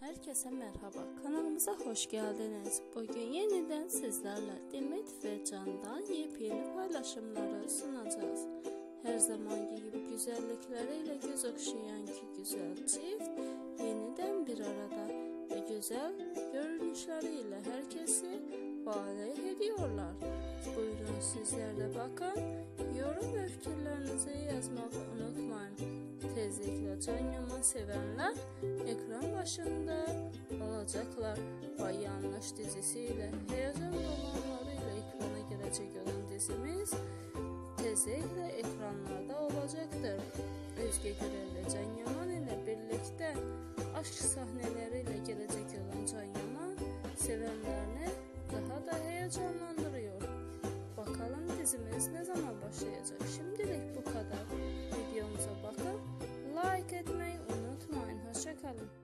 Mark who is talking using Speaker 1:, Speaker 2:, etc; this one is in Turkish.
Speaker 1: Herkese merhaba, kanalımıza hoş geldiniz. Bugün yeniden sizlerle Demet ve Can'dan yepyeni paylaşımları sunacağız. Her zamanki gibi güzellikleriyle göz okşayan ki güzel çift yeniden bir arada ve güzel görünüşleriyle herkesi valide ediyorlar. Buyurun sizler de bakın, yorum ve fikirlerinizi yazmayı unutmayın. Tezlikle Can Yaman sevenler ekran başında olacaklar. Vay Yanlış dizisiyle heyecan romanlarıyla ekrana girecek olan dizimiz tezlikle ekranlarda olacaktır. Özge Gürel'le Can Yaman ile birlikte aşk sahneleriyle gelecek olan Can Yaman sevenlerini daha da heyecanlandırıyor. Bakalım dizimiz ne zaman başlayacak? Şimdilik bu kadar. Videomuza bakın, like etmeyi unutmayın. Hoşça kalın.